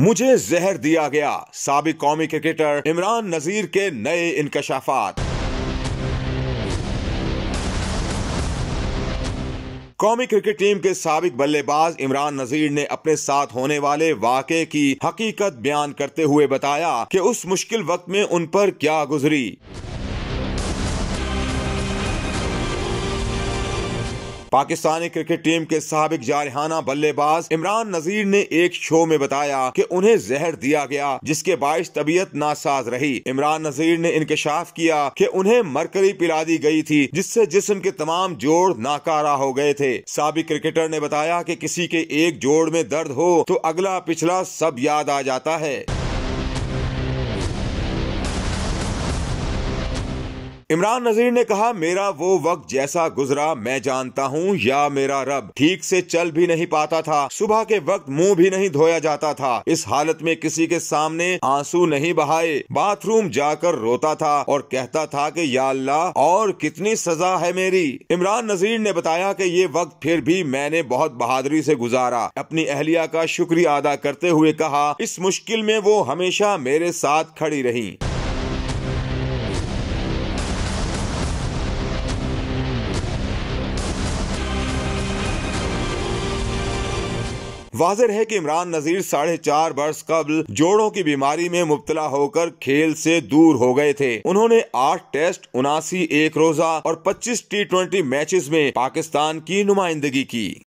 मुझे जहर दिया गया, साबिक कौमी क्रिकेटर इमरान नजीर के नए इंकशाफात। कौमी क्रिकेट टीम के साबिक बल्लेबाज इमरान नजीर ने अपने साथ होने वाले वाक़े की हकीकत बयान करते हुए बताया कि उस मुश्किल वक्त में उन पर क्या गुजरी। पाकिस्तानी क्रिकेट टीम के साबिक जारहाना बल्लेबाज इमरान नजीर ने एक शो में बताया कि उन्हें जहर दिया गया, जिसके बाइस तबीयत नासाज रही। इमरान नजीर ने इंकशाफ किया कि उन्हें मरकरी पिला दी गई थी, जिससे जिस्म के तमाम जोड़ नाकारा हो गए थे। साबिक क्रिकेटर ने बताया कि किसी के एक जोड़ में दर्द हो तो अगला पिछला सब याद आ जाता है। इमरान नजीर ने कहा, मेरा वो वक्त जैसा गुजरा मैं जानता हूँ या मेरा रब। ठीक से चल भी नहीं पाता था, सुबह के वक्त मुंह भी नहीं धोया जाता था। इस हालत में किसी के सामने आंसू नहीं बहाए, बाथरूम जाकर रोता था और कहता था कि या अल्लाह और कितनी सजा है मेरी। इमरान नजीर ने बताया कि ये वक्त फिर भी मैंने बहुत बहादुरी से गुजारा। अपनी अहलिया का शुक्रिया अदा करते हुए कहा, इस मुश्किल में वो हमेशा मेरे साथ खड़ी रही। वाज़ेह है कि इमरान नजीर 4.5 वर्ष कबल जोड़ों की बीमारी में मुब्तला होकर खेल से दूर हो गए थे। उन्होंने 8 टेस्ट, 79 एक रोजा और 25 T20 मैचेस में पाकिस्तान की नुमाइंदगी की।